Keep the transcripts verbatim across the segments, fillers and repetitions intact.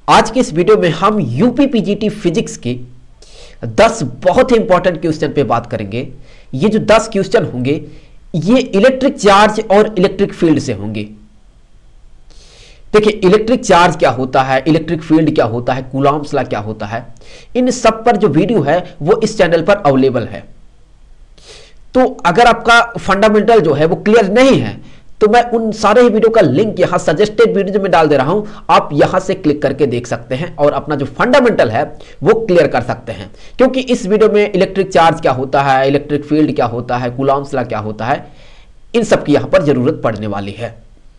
आज के इस वीडियो में हम यूपी पीजीटी फिजिक्स के दस बहुत ही इंपॉर्टेंट क्वेश्चन पे बात करेंगे। ये जो दस क्वेश्चन होंगे ये इलेक्ट्रिक चार्ज और इलेक्ट्रिक फील्ड से होंगे। देखिए, इलेक्ट्रिक चार्ज क्या होता है, इलेक्ट्रिक फील्ड क्या होता है, कूलॉम्स लॉ क्या होता है, इन सब पर जो वीडियो है वो इस चैनल पर अवेलेबल है। तो अगर आपका फंडामेंटल जो है वो क्लियर नहीं है तो मैं उन सारे ही वीडियो का लिंक यहां सजेस्टेड वीडियो में डाल दे रहा हूं, आप यहां से क्लिक करके देख सकते हैं और अपना जो फंडामेंटल है वो क्लियर कर सकते हैं। क्योंकि इस वीडियो में इलेक्ट्रिक चार्ज क्या होता है, इलेक्ट्रिक फील्ड क्या होता है, कूलॉम्स लॉ क्या होता है, इन सब की यहां पर जरूरत पड़ने वाली है।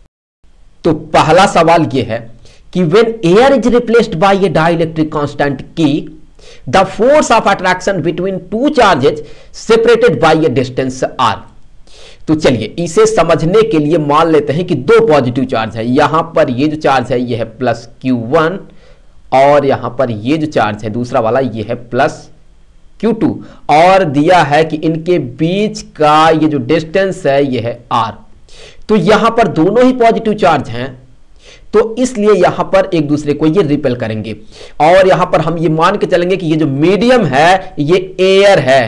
तो पहला सवाल यह है कि when air is replaced by a dielectric constant K the force of attraction between two charges separated by a distance R. तो चलिए इसे समझने के लिए मान लेते हैं कि दो पॉजिटिव चार्ज है। यहां पर ये जो चार्ज है ये है प्लस क्यू वन और यहां पर ये जो चार्ज है दूसरा वाला ये है प्लस क्यू टू, और दिया है कि इनके बीच का ये जो डिस्टेंस है ये है आर। तो यहां पर दोनों ही पॉजिटिव चार्ज हैं तो इसलिए यहां पर एक दूसरे को ये रिपेल करेंगे और यहां पर हम ये मान के चलेंगे कि ये जो मीडियम है ये एयर है।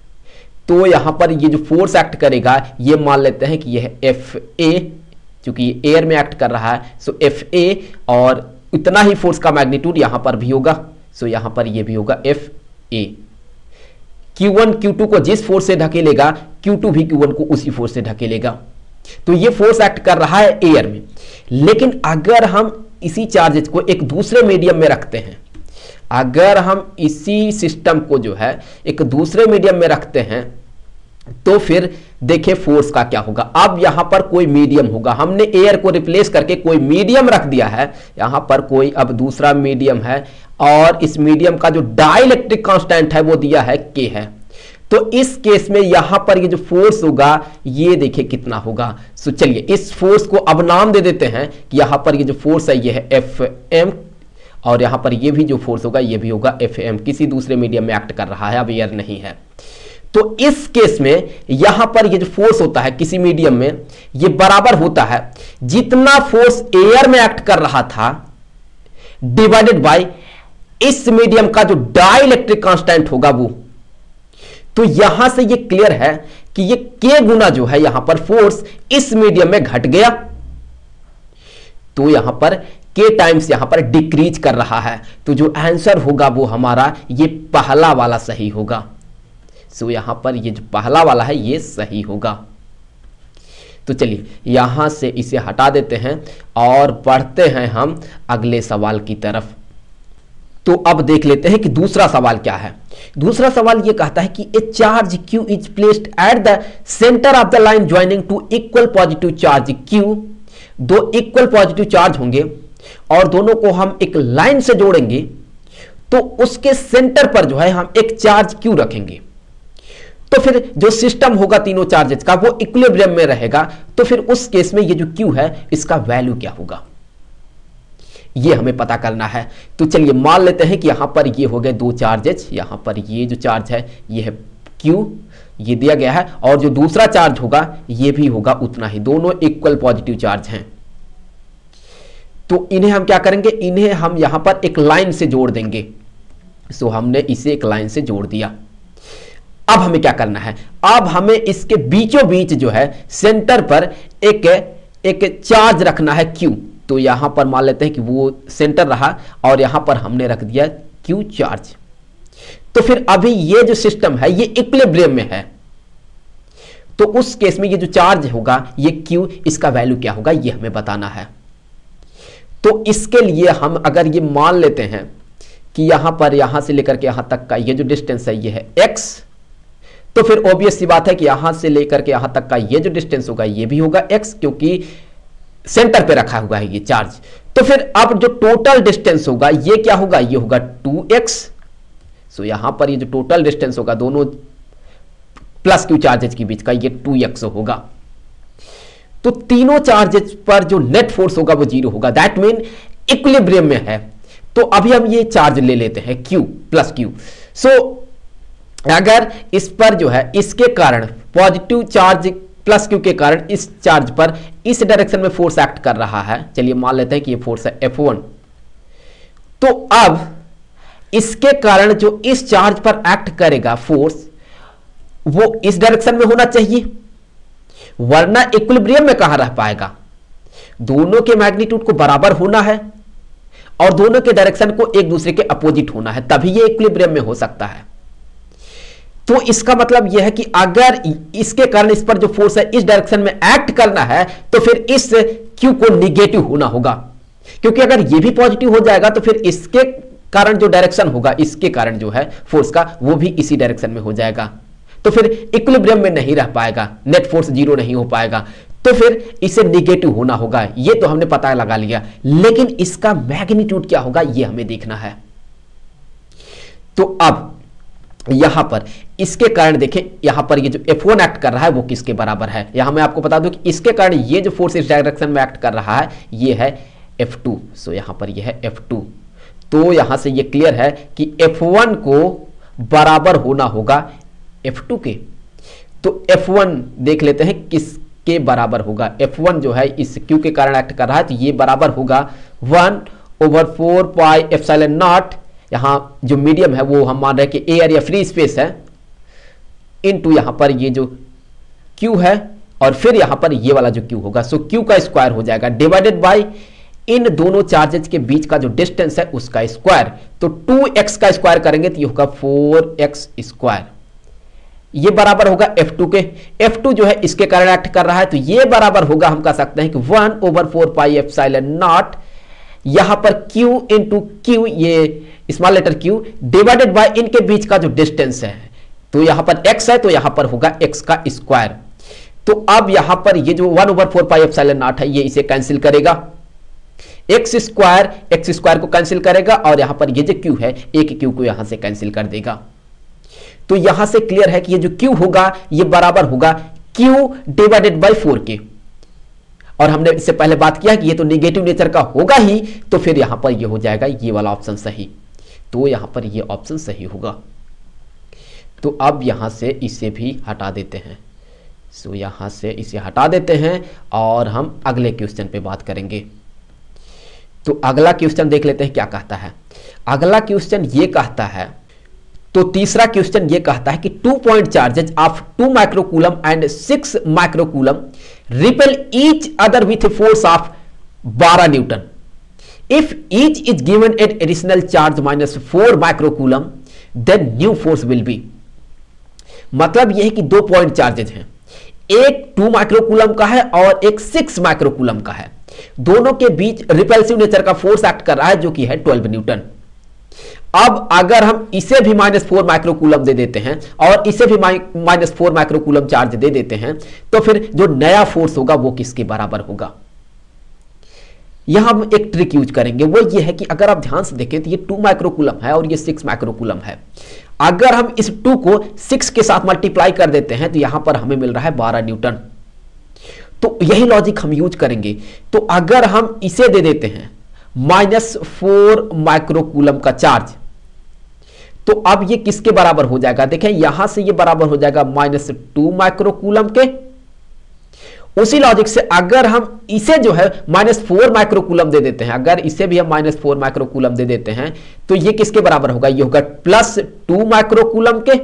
तो यहां पर ये जो फोर्स एक्ट करेगा ये मान लेते हैं कि ये है एफ ए, क्योंकि ये एयर में एक्ट कर रहा है सो एफ ए, और इतना ही फोर्स का मैग्नीट्यूड यहां पर भी होगा। सो यहां पर ये भी होगा F A. Q one Q two को जिस फोर्स से ढकेलेगा क्यू टू भी क्यू वन को उसी फोर्स से ढकेलेगा। तो ये फोर्स एक्ट कर रहा है एयर में। लेकिन अगर हम इसी चार्जेस को एक दूसरे मीडियम में रखते हैं, अगर हम इसी सिस्टम को जो है एक दूसरे मीडियम में रखते हैं तो फिर देखिए फोर्स का क्या होगा। अब यहां पर कोई मीडियम होगा, हमने एयर को रिप्लेस करके कोई मीडियम रख दिया है, यहां पर कोई अब दूसरा मीडियम है और इस मीडियम का जो डाइलेक्ट्रिक कांस्टेंट है वो दिया है के है। तो इस केस में यहां पर ये जो फोर्स होगा ये देखिए कितना होगा। सो चलिए इस फोर्स को अब नाम दे देते हैं कि यहां पर ये जो फोर्स है ये है एफ एम, और यहां पर ये भी जो फोर्स होगा ये भी होगा एफ एम, किसी दूसरे मीडियम में एक्ट कर रहा है, अब एयर नहीं है। तो इस केस में यहां पर ये जो फोर्स होता है किसी मीडियम में ये बराबर होता है जितना फोर्स एयर में एक्ट कर रहा था डिवाइडेड बाय इस मीडियम का जो डाइलेक्ट्रिक कांस्टेंट होगा वो। तो यहां से ये क्लियर है कि ये के गुना जो है यहां पर फोर्स इस मीडियम में घट गया, तो यहां पर के टाइम्स यहां पर डिक्रीज कर रहा है। तो जो आंसर होगा वो हमारा ये पहला वाला सही होगा। सो यहां पर ये जो पहला वाला है ये सही होगा। तो चलिए यहां से इसे हटा देते हैं और बढ़ते हैं हम अगले सवाल की तरफ। तो अब देख लेते हैं कि दूसरा सवाल क्या है। दूसरा सवाल ये कहता है कि a charge Q is placed at the centre of the line joining two equal positive charge Q। दो इक्वल पॉजिटिव चार्ज होंगे और दोनों को हम एक लाइन से जोड़ेंगे, तो उसके सेंटर पर जो है हम एक चार्ज Q रखेंगे। तो फिर जो सिस्टम होगा तीनों चार्जेस का वो इक्विलिब्रियम में रहेगा। तो फिर उस केस में ये जो Q है इसका वैल्यू क्या होगा ये हमें पता करना है। तो चलिए मान लेते हैं कि यहां पर ये हो गए दो चार्जेस, यहां पर ये जो चार्ज है ये है Q, ये दिया गया है, और जो दूसरा चार्ज होगा ये भी होगा उतना ही, दोनों इक्वल पॉजिटिव चार्ज हैं। तो इन्हें हम क्या करेंगे, इन्हें हम यहां पर एक लाइन से जोड़ देंगे। सो हमने इसे एक लाइन से जोड़ दिया। अब हमें क्या करना है, अब हमें इसके बीचों बीच जो है सेंटर पर एक एक चार्ज रखना है Q। तो यहां पर मान लेते हैं कि वो सेंटर रहा और यहां पर हमने रख दिया Q चार्ज। तो फिर अभी ये जो सिस्टम है ये इक्विलिब्रियम में है, तो उस केस में ये जो चार्ज होगा ये Q, इसका वैल्यू क्या होगा ये हमें बताना है। तो इसके लिए हम अगर ये मान लेते हैं कि यहां पर यहां से लेकर के यहां तक का ये जो डिस्टेंस है ये है x, तो फिर ऑब्वियस सी बात है कि यहां से लेकर के यहां तक का ये जो डिस्टेंस होगा ये भी होगा x, क्योंकि सेंटर पे रखा हुआ है ये चार्ज। तो फिर अब जो टोटल डिस्टेंस होगा ये क्या होगा, ये होगा टू एक्स। सो यहां पर ये जो टोटल डिस्टेंस होगा दोनों प्लस क्यू चार्जेस के बीच का ये टू एक्स होगा। तो तीनों चार्जेस पर जो नेट फोर्स होगा वो जीरो होगा, दैट मीन इक्विलिब्रियम में है। तो अभी हम ये चार्ज ले लेते हैं Q प्लस क्यू। सो अगर इस पर जो है इसके कारण पॉजिटिव चार्ज प्लस क्यू के कारण इस चार्ज पर इस डायरेक्शन में फोर्स एक्ट कर रहा है, चलिए मान लेते हैं कि ये फोर्स है एफ वन, तो अब इसके कारण जो इस चार्ज पर एक्ट करेगा फोर्स, वो इस डायरेक्शन में होना चाहिए, वरना इक्विलिब्रियम में कहां रह पाएगा। दोनों के मैग्नीट्यूड को बराबर होना है और दोनों के डायरेक्शन को एक दूसरे के अपोजिट होना है, तभी ये इक्विलिब्रियम में हो सकता है। तो इसका मतलब यह है कि अगर इसके कारण इस पर जो फोर्स है इस डायरेक्शन में एक्ट करना है, तो फिर इस Q को निगेटिव होना होगा, क्योंकि अगर ये भी पॉजिटिव हो जाएगा तो फिर इसके कारण जो डायरेक्शन होगा, इसके कारण जो है फोर्स का, वो भी इसी डायरेक्शन में हो जाएगा। तो फिर इक्विलिब्रियम में नहीं रह पाएगा, नेट फोर्स जीरो नहीं हो पाएगा, तो फिर इसे निगेटिव होना होगा। ये तो हमने पता लगा लिया, लेकिन इसका मैग्नीट्यूड क्या होगा ये हमें देखना है। तो अब यहां पर इसके कारण देखें, यहां पर ये जो एफ वन एक्ट कर रहा है वो किसके बराबर है। यहां मैं आपको बता दूं कि इसके कारण ये जो फोर्स इस डायरेक्शन में एक्ट कर रहा है ये है एफ टू। सो यहां पर ये है एफ टू। तो यहां से ये क्लियर है कि एफ वन को बराबर होना होगा एफ टू के। तो एफ वन देख लेते हैं किसके बराबर होगा। एफ वन जो है इस Q के कारण एक्ट कर रहा है, तो ये बराबर होगा one over four pi epsilon naught, यहां जो मीडियम है वो हम मान रहे हैं कि एयर या फ्री स्पेस है, इनटू यहां पर ये जो Q है और फिर यहां पर ये वाला जो Q होगा, सो Q का स्क्वायर हो जाएगा डिवाइडेड बाय इन दोनों चार्जेस के बीच का जो डिस्टेंस है उसका स्क्वायर। तो टू एक्स का स्क्वायर करेंगे तो ये होगा फोर एक्स स्क्वायर। ये बराबर होगा एफ टू के। एफ टू जो है इसके कारण एक्ट कर रहा है, तो ये बराबर होगा, हम कह सकते हैं कि one over four pi epsilon naught, यहां पर Q इंटू Q, ये small letter Q divided by इनके बीच का जो डिस्टेंस है, तो यहां पर x है तो यहां पर होगा x का स्क्वायर। तो अब यहां पर ये जो one over four pi epsilon naught है ये इसे कैंसिल करेगा, एक्स स्क्वायर एक्स स्क्वायर को कैंसिल करेगा, और यहां पर ये जो Q है एक Q को यहां से कैंसिल कर देगा। तो यहां से क्लियर है कि ये जो Q होगा ये बराबर होगा Q डिवाइडेड बाय फोर के, और हमने इससे पहले बात किया कि ये तो निगेटिव नेचर का होगा ही, तो फिर यहां पर ये हो जाएगा ये वाला ऑप्शन सही। तो यहां पर ये ऑप्शन सही होगा। तो अब यहां से इसे भी हटा देते हैं। सो यहां से इसे हटा देते हैं और हम अगले क्वेश्चन पे बात करेंगे। तो अगला क्वेश्चन देख लेते हैं क्या कहता है। अगला क्वेश्चन ये कहता है, तो तीसरा क्वेश्चन ये कहता है कि two point charges of two microcoulomb and six microcoulomb repel each other with a force of बारह newton. If each is given an additional charge minus four microcoulomb then new force will be. मतलब यह है कि दो point charges हैं, एक to microcoulomb का है और एक सिक्स माइक्रोकूलम का है। दोनों के बीच रिपल्सिव नेचर का फोर्स एक्ट कर रहा है जो कि है ट्वेल्व न्यूटन। अब अगर हम इसे भी माइनस फोर माइक्रोकूलम दे देते हैं और इसे भी माइनस फोर माइक्रोकूलम चार्ज दे देते हैं, तो फिर जो नया फोर्स होगा वो किसके बराबर होगा। यहां हम एक ट्रिक यूज करेंगे, वो ये है कि अगर आप ध्यान से देखें तो ये टू माइक्रोकूलम है और ये सिक्स माइक्रोकूलम है। अगर हम इस टू को सिक्स के साथ मल्टीप्लाई कर देते हैं तो यहां पर हमें मिल रहा है बारह न्यूटन। तो यही लॉजिक हम यूज करेंगे। तो अगर हम इसे दे देते हैं माइनस फोर माइक्रोकूलम का चार्ज, तो अब ये किसके बराबर हो जाएगा। देखें यहां से ये बराबर हो जाएगा माइनस टू माइक्रोकूलम के। उसी लॉजिक से अगर हम इसे जो है माइनस फोर माइक्रोकूलम दे देते हैं, अगर इसे भी हम माइनस फोर माइक्रोकूलम दे देते हैं, तो ये किसके बराबर होगा, ये होगा प्लस टू माइक्रोकूलम के।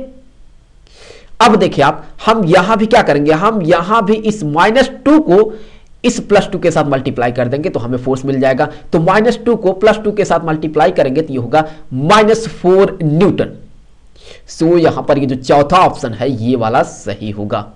अब देखिए आप, हम यहां भी क्या करेंगे, हम यहां भी इस माइनस टू को इस प्लस टू के साथ मल्टीप्लाई कर देंगे तो हमें फोर्स मिल जाएगा। तो माइनस टू को प्लस टू के साथ मल्टीप्लाई करेंगे तो ये होगा माइनस फोर न्यूटन। सो यहां पर ये जो चौथा ऑप्शन है ये वाला सही होगा।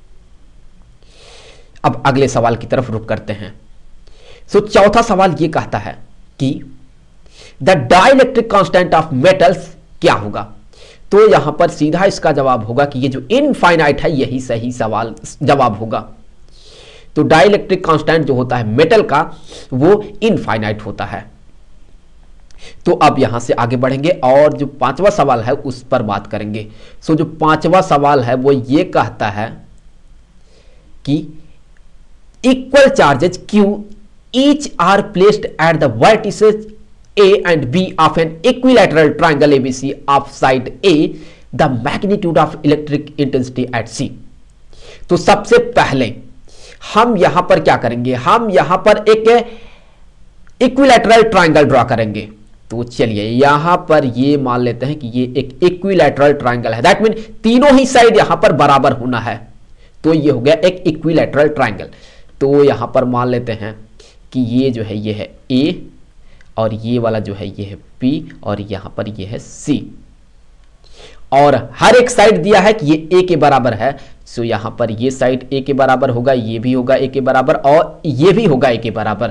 अब अगले सवाल की तरफ रुख करते हैं। सो चौथा सवाल ये कहता है कि the dielectric constant of metals क्या होगा। तो यहां पर सीधा इसका जवाब होगा कि ये जो इनफाइनाइट है यही सही सवाल जवाब होगा। तो डाइलेक्ट्रिक कांस्टेंट जो होता है मेटल का वो इनफाइनाइट होता है। तो अब यहां से आगे बढ़ेंगे और जो पांचवा सवाल है उस पर बात करेंगे। सो जो पांचवा सवाल है वो ये कहता है कि equal charges Q each are placed at the vertices A and B of an equilateral triangle A B C of side A, the magnitude of electric intensity at C। तो सबसे पहले हम यहां पर क्या करेंगे, हम यहां पर एक इक्विलैटरल ट्रायंगल ड्रॉ करेंगे। तो चलिए यहां पर ये मान लेते हैं कि ये एक इक्विलैटरल ट्रायंगल है, दैट मीन तीनों ही साइड यहां पर बराबर होना है, तो ये हो गया एक इक्विलैटरल ट्रायंगल। तो यहां पर मान लेते हैं कि ये जो है ये है ए और ये वाला जो है ये है बी और यहां पर ये है सी, और हर एक साइड दिया है कि ये ए के बराबर है, सो यहां पर ये साइड ए के बराबर होगा, ये भी होगा ए के बराबर और ये भी होगा ए के बराबर।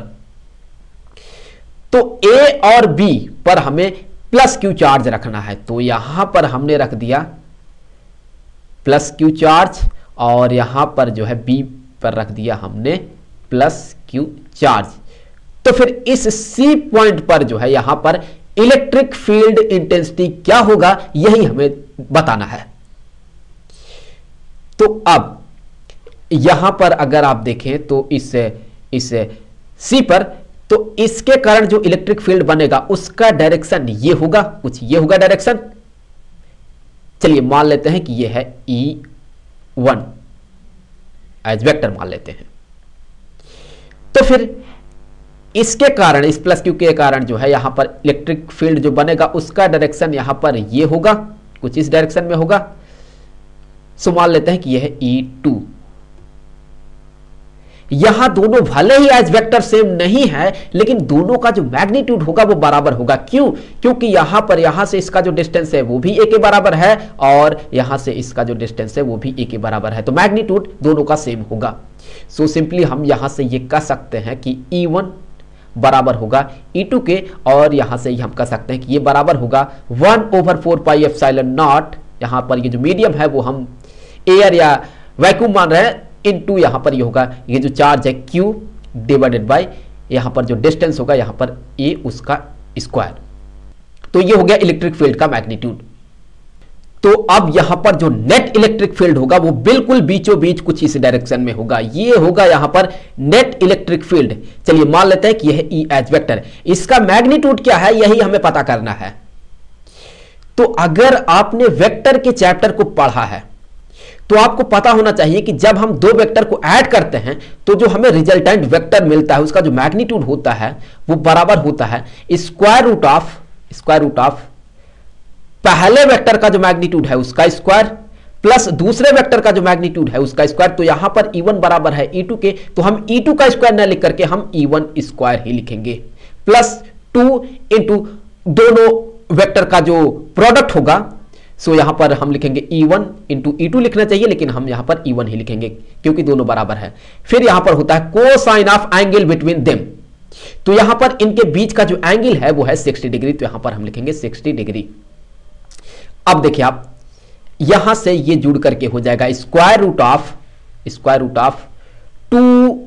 तो ए और बी पर हमें प्लस क्यू चार्ज रखना है, तो यहां पर हमने रख दिया प्लस क्यू चार्ज और यहां पर जो है बी पर रख दिया हमने प्लस क्यू चार्ज। तो फिर इस सी पॉइंट पर जो है यहां पर इलेक्ट्रिक फील्ड इंटेंसिटी क्या होगा यही हमें बताना है। तो अब यहां पर अगर आप देखें तो इस इस सी पर, तो इसके कारण जो इलेक्ट्रिक फील्ड बनेगा उसका डायरेक्शन ये होगा, कुछ ये होगा डायरेक्शन। चलिए मान लेते हैं कि ये है ई वन एज वेक्टर मान लेते हैं। तो फिर इसके कारण, इस प्लस क्यू के कारण जो है यहां पर इलेक्ट्रिक फील्ड जो बनेगा उसका डायरेक्शन यहां पर ये होगा, कुछ इस डायरेक्शन में होगा। सो मान लेते हैं कि यह है ई टू। यहां दोनों भले ही एज वेक्टर सेम नहीं है, लेकिन दोनों का जो मैग्नीट्यूड होगा वो बराबर होगा। क्यों? क्योंकि यहां पर यहां से इसका जो डिस्टेंस है वो भी ए के बराबर है और यहां से इसका जो डिस्टेंस है वो भी ए के बराबर है, तो मैग्नीट्यूड दोनों का सेम होगा। सो सिंपली हम यहां से ये कह सकते हैं कि ई वन बराबर होगा ई टू के, और यहां से हम कह सकते हैं कि ये बराबर होगा one over four pi epsilon naught. यहां पर ये जो मीडियम है वो हम एयर या वैक्यूम मान रहे हैं, इनटू यहां पर ये होगा ये जो चार्ज है Q डिवाइडेड बाय यहां पर जो डिस्टेंस होगा यहां पर A उसका स्क्वायर। तो ये हो गया इलेक्ट्रिक फील्ड का मैग्नीट्यूड। तो अब यहां पर जो नेट इलेक्ट्रिक फील्ड होगा वो बिल्कुल बीचों बीच कुछ इस डायरेक्शन में होगा, ये होगा यहां पर नेट इलेक्ट्रिक फील्ड। चलिए मान लेते हैं कि यह E एज वेक्टर, इसका मैग्नीट्यूड क्या है यही हमें पता करना है। तो अगर आपने वेक्टर के चैप्टर को पढ़ा है तो आपको पता होना चाहिए कि जब हम दो वेक्टर को ऐड करते हैं तो जो हमें रिजल्टेंट वेक्टर मिलता है उसका जो मैग्नीट्यूड होता है वो बराबर होता है square root of square root of पहले वेक्टर का जो मैग्नीट्यूड है उसका स्क्वायर प्लस दूसरे वेक्टर का जो मैग्नीट्यूड है उसका स्क्वायर। तो यहां पर ई वन बराबर है ई टू के, तो हम ई टू का स्क्वायर ना लिख करके हम ई वन स्क्वायर ही लिखेंगे, प्लस टू इंटू दोनों वेक्टर का जो प्रोडक्ट होगा। सो so, यहां पर हम लिखेंगे E one into E two लिखना चाहिए, लेकिन हम यहां पर ई वन ही लिखेंगे क्योंकि दोनों बराबर है। फिर यहां पर होता है cosine of angle between them, तो यहां पर इनके बीच का जो एंगल है वो है सिक्सटी डिग्री, तो यहां पर हम लिखेंगे सिक्सटी डिग्री। अब देखिए आप यहां से ये जुड़ करके हो जाएगा square root of square root of two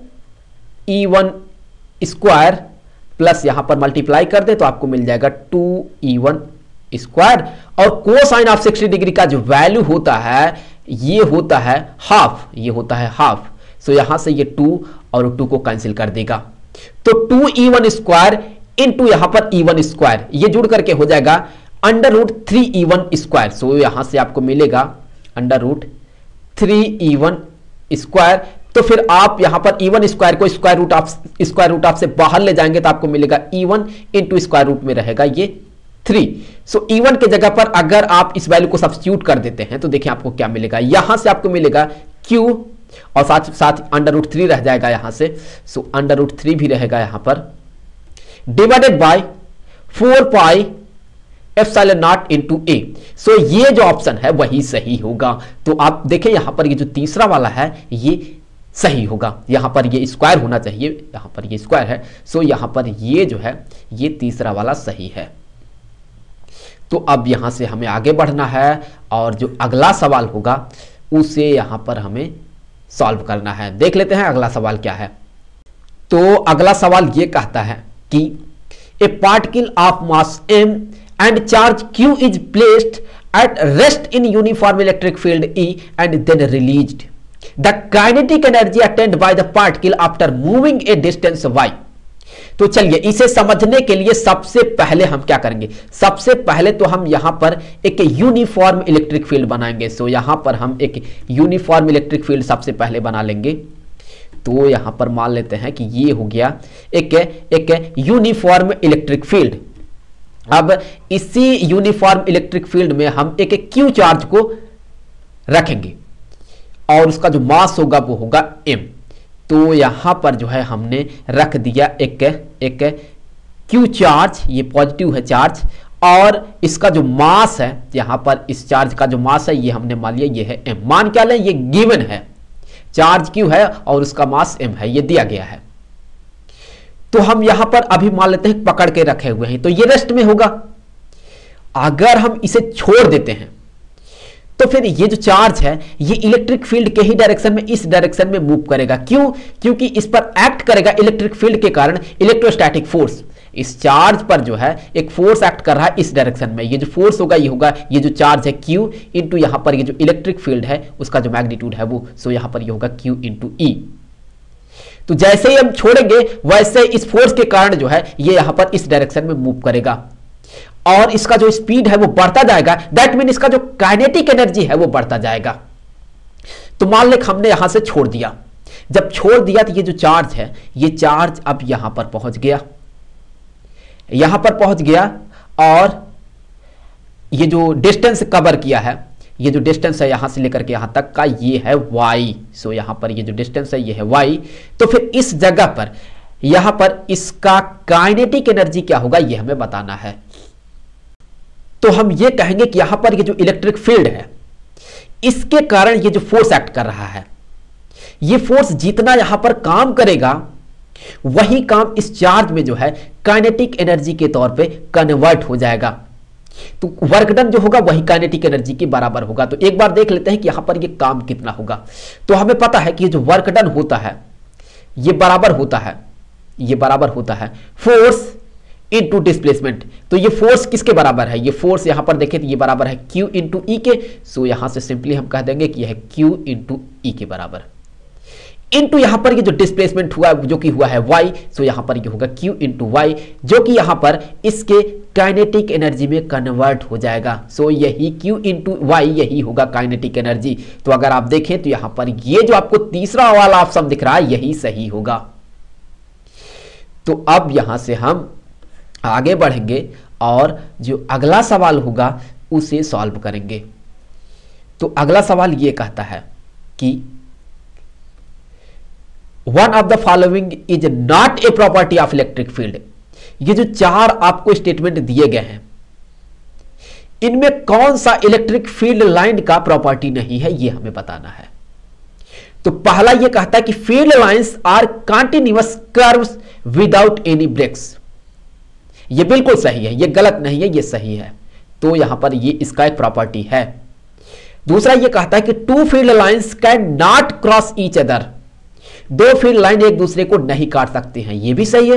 E one square plus यहां पर मल्टीप्लाई कर दे तो आपको मिल जाएगा टू ई वन स्क्वायर, और कोसाइन ऑफ सिक्सटी डिग्री का जो वैल्यू होता है ये होता है हाफ, ये होता है हाफ। सो यहां से ये टू और टू को कैंसिल कर देगा, तो two E one square into यहां पर ई वन स्क्वायर ये जुड़ करके हो जाएगा under root three E one square. So यहां से आपको मिलेगा under root three E one square. तो फिर आप यहां पर ई वन स्क्वायर को square root of square root of से बाहर ले जाएंगे तो आपको मिलेगा E one into square root में रहेगा ये थ्री। सो ई वन के जगह पर अगर आप इस वैल्यू को सब्स्टिट्यूट कर देते हैं तो देखिए आपको क्या मिलेगा, यहां से आपको मिलेगा Q और साथ साथ अंडर रूट थ्री रह जाएगा यहां से। सो अंडर रूट थ्री भी रहेगा यहां पर divided by four pi epsilon naught into A. So ये जो ऑप्शन है वही सही होगा। तो आप देखें यहां पर ये जो तीसरा वाला है ये सही होगा, यहां पर ये स्क्वायर होना चाहिए, यहां पर ये स्क्वायर है। सो यहां पर ये जो है ये तीसरा वाला सही है। तो अब यहां से हमें आगे बढ़ना है और जो अगला सवाल होगा उसे यहां पर हमें सॉल्व करना है। देख लेते हैं अगला सवाल क्या है। तो अगला सवाल यह कहता है कि a particle of mass m and charge q is placed at rest in uniform electric field E and then released. The kinetic energy attained by the particle after moving a distance y. तो चलिए इसे समझने के लिए सबसे पहले हम क्या करेंगे, सबसे पहले तो हम यहां पर एक यूनिफॉर्म इलेक्ट्रिक फील्ड बनाएंगे। सो यहां पर हम एक यूनिफॉर्म इलेक्ट्रिक फील्ड सबसे पहले बना लेंगे। तो यहां पर मान लेते हैं कि ये हो गया एक एक यूनिफॉर्म इलेक्ट्रिक फील्ड। अब इसी यूनिफॉर्म इलेक्ट्रिक फील्ड में हम एक एक क्यू चार्ज को रखेंगे और उसका जो मास होगा वो होगा m। तो यहां पर जो है हमने रख दिया एक एक क्यू चार्ज, ये पॉजिटिव है चार्ज, और इसका जो मास है यहां पर इस चार्ज का जो मास है ये हमने मान लिया ये है m। मान क्या लें, ये गिवन है, चार्ज क्यू है और उसका मास m है, ये दिया गया है। तो हम यहां पर अभी मान लेते हैं पकड़ के रखे हुए हैं, तो ये रेस्ट में होगा। अगर हम इसे छोड़ देते हैं तो फिर ये जो चार्ज है ये इलेक्ट्रिक फील्ड के ही डायरेक्शन में, इस डायरेक्शन में मूव करेगा। क्यों? क्योंकि इस पर एक्ट करेगा इलेक्ट्रिक फील्ड के कारण इलेक्ट्रोस्टैटिक फोर्स। इस चार्ज पर जो है एक फोर्स एक्ट कर रहा है इस डायरेक्शन में। ये जो फोर्स होगा ये होगा ये जो चार्ज है Q इंटू यहां पर ये जो इलेक्ट्रिक फील्ड है उसका जो मैग्नीट्यूड है वो, सो यहां पर ये होगा Q इंटू ई। तो जैसे ही हम छोड़ेंगे वैसे इस फोर्स के कारण जो है ये यहां पर इस डायरेक्शन में मूव करेगा और इसका जो स्पीड है वो बढ़ता जाएगा। दैट मीन इसका जो काइनेटिक एनर्जी है वो बढ़ता जाएगा। तो मान लें हमने यहां से छोड़ दिया, जब छोड़ दिया तो ये जो चार्ज है ये चार्ज अब यहां पर पहुंच गया, यहां पर पहुंच गया और ये जो डिस्टेंस कवर किया है, ये जो डिस्टेंस है यहां से लेकर के यहां तक का ये है y। सो यहां पर ये जो डिस्टेंस है ये है y। तो फिर इस जगह पर यहां पर इसका काइनेटिक एनर्जी क्या होगा ये हमें बताना है। तो हम ये कहेंगे कि यहां पर ये जो इलेक्ट्रिक फील्ड है इसके कारण ये जो फोर्स एक्ट कर रहा है, ये फोर्स जितना यहां पर काम करेगा वही काम इस चार्ज में जो है काइनेटिक एनर्जी के तौर पे कन्वर्ट हो जाएगा। तो वर्क डन जो होगा वही काइनेटिक एनर्जी के बराबर होगा। तो एक बार देख लेते हैं कि यहां पर ये काम कितना होगा। तो हमें पता है कि ये जो वर्क डन होता है ये बराबर होता है, ये बराबर होता है फोर्स इनटू डिस्प्लेसमेंट। तो ये फोर्स किसके बराबर है? ये फोर्स यहां पर देखें तो ये बराबर है Q इंटू ई के। सो यहां से सिंपली हम कह देंगे कि यह है Q इंटू ई के बराबर, इनटू यहां पर ये जो डिस्प्लेसमेंट हुआ जो कि हुआ है y। सो यहां पर ये होगा Q इंटू वाई जो कि यहां पर इसके काइनेटिक एनर्जी में कन्वर्ट हो जाएगा। सो यही Q इंटू वाई यही होगा काइनेटिक एनर्जी। तो अगर आप देखें तो यहां पर ये जो आपको तीसरा वाला ऑप्शन दिख रहा है यही सही होगा। तो अब यहां से हम आगे बढ़ेंगे और जो अगला सवाल होगा उसे सॉल्व करेंगे। तो अगला सवाल ये कहता है कि one of the following is not a property of electric field. ये जो चार आपको स्टेटमेंट दिए गए हैं इनमें कौन सा इलेक्ट्रिक फील्ड लाइन का प्रॉपर्टी नहीं है ये हमें बताना है। तो पहला ये कहता है कि field lines are continuous curves without any breaks. ये बिल्कुल सही है, ये गलत नहीं है, ये सही है। तो यहां पर ये इसका एक प्रॉपर्टी है। दूसरा ये कहता है कि two field lines can not cross each other. दो फील्ड लाइन एक दूसरे को नहीं काट सकते हैं, ये भी सही है।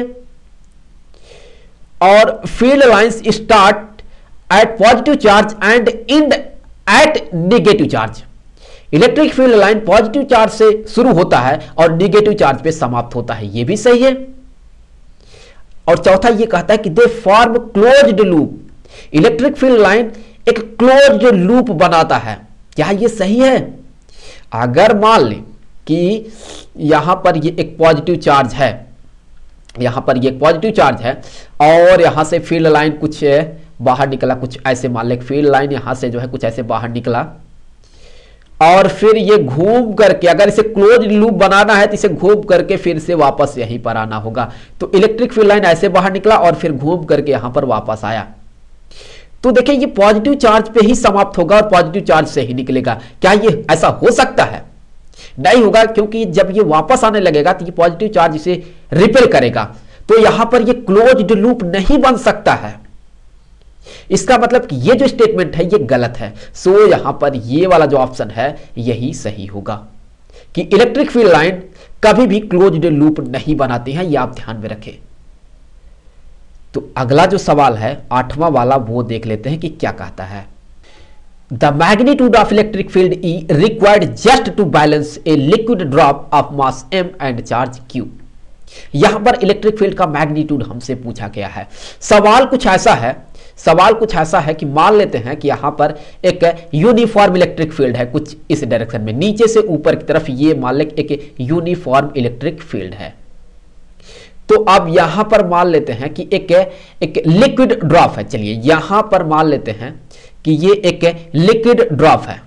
और field lines start at positive charge and end at negative charge. Electric field line positive charge से शुरू होता है और नेगेटिव चार्ज पे समाप्त होता है, ये भी सही है। और चौथा ये कहता है कि they form closed loop. Electric field line एक क्लोज्ड लूप बनाता है, क्या ये सही है? अगर मान लें कि यहां पर ये एक पॉजिटिव चार्ज है, यहां पर ये एक पॉजिटिव चार्ज है और यहां से फील्ड लाइन कुछ बाहर निकला, कुछ ऐसे मान लें फील्ड लाइन यहां से जो है कुछ ऐसे बाहर निकला और फिर ये घूम करके, अगर इसे क्लोज लूप बनाना है तो इसे घूम करके फिर से वापस यहीं पर आना होगा। तो इलेक्ट्रिक फील्ड लाइन ऐसे बाहर निकला और फिर घूम करके यहां पर वापस आया। तो देखिए ये पॉजिटिव चार्ज पे ही समाप्त होगा और पॉजिटिव चार्ज से ही निकलेगा। क्या ये ऐसा हो सकता है? नहीं होगा, क्योंकि जब ये वापस आने लगेगा तो ये पॉजिटिव चार्ज इसे रिपेल करेगा। तो यहां पर ये क्लोज्ड लूप नहीं बन सकता है। इसका मतलब कि ये जो स्टेटमेंट है ये गलत है। सो यहां पर ये वाला जो ऑप्शन है यही सही होगा कि इलेक्ट्रिक फील्ड लाइन कभी भी क्लोज्ड लूप नहीं बनाते हैं, ये आप ध्यान में रखें। तो अगला जो सवाल है आठवां वाला वो देख लेते हैं कि क्या कहता है। The magnitude of electric field E required just to balance a liquid drop of mass M and charge Q. यहां पर इलेक्ट्रिक फील्ड का मैग्नीट्यूड हमसे पूछा गया है। सवाल कुछ ऐसा है सवाल कुछ ऐसा है कि मान लेते हैं कि यहां पर एक यूनिफॉर्म इलेक्ट्रिक फील्ड है कुछ इस डायरेक्शन में, नीचे से ऊपर की तरफ ये मान लें एक यूनिफॉर्म इलेक्ट्रिक फील्ड है। तो अब यहां पर मान लेते हैं कि एक एक लिक्विड ड्रॉप है। चलिए यहां पर मान लेते हैं कि ये एक लिक्विड ड्रॉप है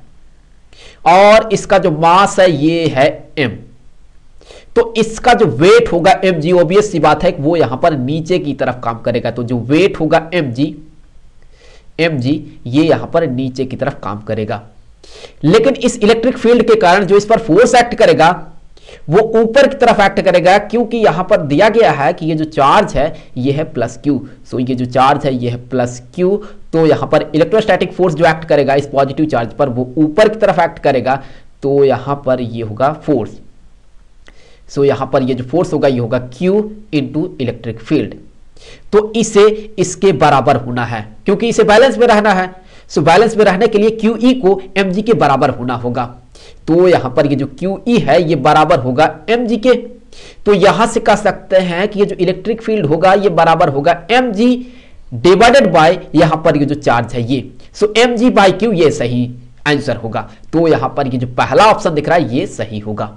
और इसका जो मास है ये है m। तो इसका जो वेट होगा mg, ऑब्वियस सी बात है वो यहां पर नीचे की तरफ काम करेगा। तो जो वेट होगा mg mg ये यहां पर नीचे की तरफ काम करेगा। लेकिन इस इलेक्ट्रिक फील्ड के कारण जो इस पर फोर्स एक्ट करेगा वो ऊपर की तरफ एक्ट करेगा, क्योंकि यहां पर दिया गया है कि ये जो चार्ज है ये है प्लस क्यू। सो ये जो चार्ज है ये है प्लस क्यू। तो यहां पर इलेक्ट्रोस्टैटिक फोर्स जो एक्ट करेगा इस पॉजिटिव चार्ज पर वो ऊपर की तरफ एक्ट करेगा। तो यहां पर ये होगा फोर्स। सो यहां पर ये जो फोर्स होगा ये होगा Q इंटू इलेक्ट्रिक फील्ड। तो इसे इसके बराबर होना है क्योंकि इसे बैलेंस में रहना है। सो बैलेंस में रहने के लिए क्यू ई को एम जी के बराबर होना होगा। तो यहां पर ये जो क्यू ई है ये बराबर होगा एम जी के। तो यहां से कह सकते हैं कि ये जो इलेक्ट्रिक फील्ड होगा ये बराबर होगा एम जी डिवाइडेड बाय यहां पर ये जो चार्ज है ये। So M G by Q ये सही आंसर होगा। तो यहां पर ये जो पहला ऑप्शन दिख रहा है ये सही होगा।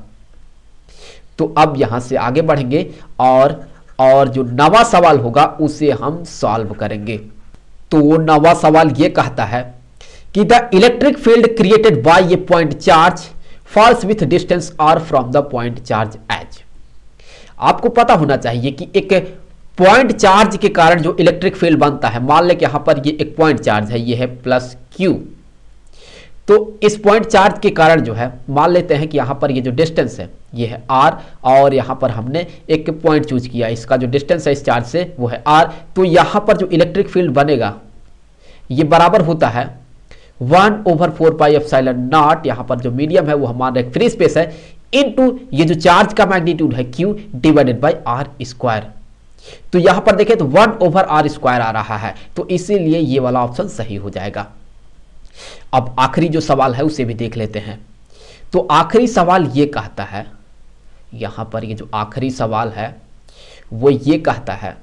तो अब यहां से आगे बढ़ेंगे और और जो नवा सवाल होगा उसे हम सॉल्व करेंगे। तो नवा सवाल ये कहता है कि the electric field created by a point charge falls with distance R from the point charge as. आपको पता होना चाहिए कि एक पॉइंट चार्ज के कारण जो इलेक्ट्रिक फील्ड बनता है, मान लें कि यहां पर ये एक पॉइंट चार्ज है ये है प्लस क्यू। तो इस पॉइंट चार्ज के कारण जो है मान लेते हैं कि यहां पर ये जो डिस्टेंस है ये है आर और यहां पर हमने एक पॉइंट चूज किया, इसका जो डिस्टेंस है इस चार्ज से वो है आर। तो यहां पर जो इलेक्ट्रिक फील्ड बनेगा ये बराबर होता है one over four pi epsilon naught, यहां पर जो मीडियम है वो हमारा एक फ्री स्पेस है, इनटू ये जो चार्ज का मैग्नीट्यूड है Q divided by R square. तो यहां पर देखें तो वन ओवर आर स्क्वायर आ रहा है, तो इसीलिए ये वाला ऑप्शन सही हो जाएगा। अब आखिरी जो सवाल है उसे भी देख लेते हैं। तो आखिरी सवाल ये कहता है, यहां पर ये जो आखिरी सवाल है वो ये कहता है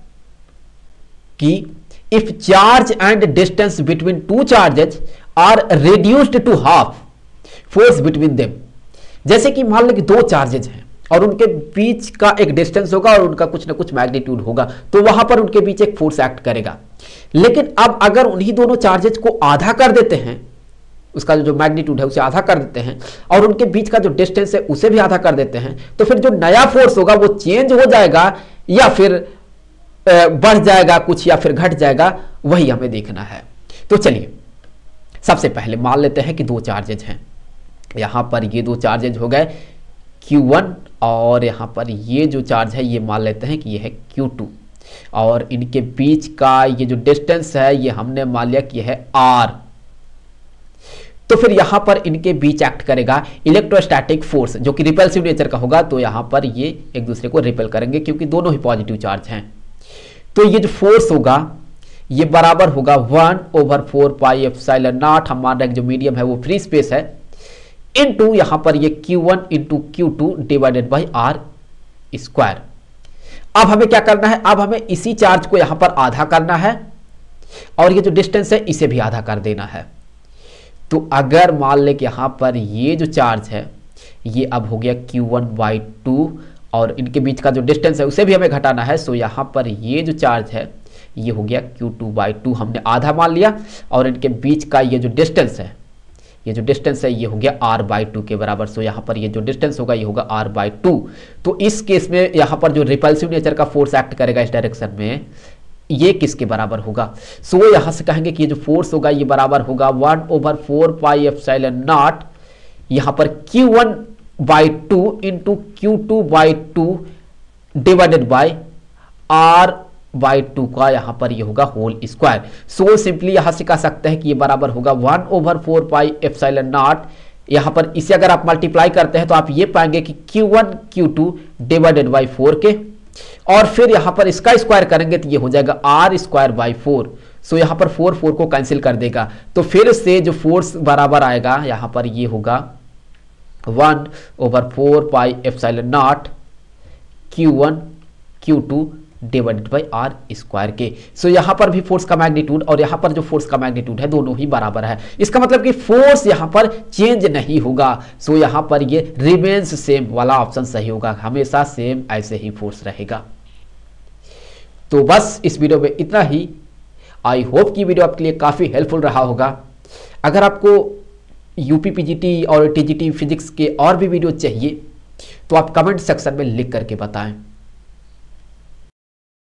कि if charge and distance between two charges are reduced to half force between them. जैसे कि मान लो कि दो चार्जेज हैं और उनके बीच का एक डिस्टेंस होगा और उनका कुछ ना कुछ मैग्नीट्यूड होगा, तो वहां पर उनके बीच एक फोर्स एक्ट करेगा। लेकिन अब अगर उन्हीं दोनों चार्जेज को आधा कर देते हैं, उसका जो मैग्नीट्यूड है उसे आधा कर देते हैं और उनके बीच का जो डिस्टेंस है उसे भी आधा कर देते हैं, तो फिर जो नया फोर्स होगा वो चेंज हो जाएगा या फिर बढ़ जाएगा कुछ या फिर घट जाएगा, वही हमें देखना है। तो चलिए सबसे पहले मान लेते हैं कि दो चार्जेज हैं। यहां पर ये दो चार्जेज हो गए क्यू वन और यहां पर ये जो चार्ज है ये मान लेते हैं कि ये है क्यू टू और इनके बीच का ये जो डिस्टेंस है ये हमने मान लिया कि ये है आर। तो फिर यहां पर इनके बीच एक्ट करेगा इलेक्ट्रोस्टैटिक फोर्स जो कि रिपल्सिव नेचर का होगा। तो यहां पर ये एक दूसरे को रिपेल करेंगे क्योंकि दोनों ही पॉजिटिव चार्ज हैं। तो ये जो फोर्स होगा ये बराबर होगा one over four pi epsilon naught, हमारा जो मीडियम है वो फ्री स्पेस है, इनटू यहां पर ये Q one into Q two divided by R square. अब हमें क्या करना है, अब हमें इसी चार्ज को यहां पर आधा करना है और ये जो डिस्टेंस है इसे भी आधा कर देना है। तो अगर मान ले कि यहां पर ये जो चार्ज है ये अब हो गया क्यू वन बाई टू और इनके बीच का जो डिस्टेंस है उसे भी हमें घटाना है। सो यहां पर ये जो चार्ज है ये हो गया क्यू टू बाई टू, हमने आधा मान लिया और इनके बीच का ये जो डिस्टेंस है ये जो डिस्टेंस है ये हो गया आर बाई टू के बराबर। सो यहां पर ये जो डिस्टेंस होगा ये होगा आर बाई टू। तो इस केस में यहां पर जो रिपल्सिव नेचर का फोर्स एक्ट करेगा इस डायरेक्शन में ये किसके बराबर होगा। सो so, यहां से कहेंगे कि ये जो फोर्स होगा ये बराबर होगा one over four pi epsilon naught, यहां पर Q one by two into Q two by two divided by R by two का यहां पर ये होगा होल स्क्वायर। सो सिंपली यहां से कह सकते हैं कि ये बराबर होगा one over four pi epsilon naught. यहां पर इसे अगर आप मल्टीप्लाई करते हैं तो आप ये पाएंगे कि Q one Q two divided by four के और फिर यहां पर इसका स्क्वायर करेंगे तो ये हो जाएगा R square by four. So यहां पर फोर फोर को कैंसिल कर देगा तो फिर से जो फोर्स बराबर आएगा यहां पर ये होगा one over four pi epsilon naught Q one Q two divided by R square के। सो यहां पर भी फोर्स का मैग्नीट्यूड और यहां पर जो फोर्स का मैग्नीट्यूड है दोनों ही बराबर है। इसका मतलब कि फोर्स यहां पर चेंज नहीं होगा। सो यहां पर ये रिमेन्स सेम वाला ऑप्शन सही होगा, हमेशा सेम ऐसे ही फोर्स रहेगा। तो बस इस वीडियो में इतना ही। आई होप कि वीडियो आपके लिए काफ़ी हेल्पफुल रहा होगा। अगर आपको यूपी पीजीटी और टीजीटी फिजिक्स के और भी वीडियो चाहिए तो आप कमेंट सेक्शन में लिख करके बताएं।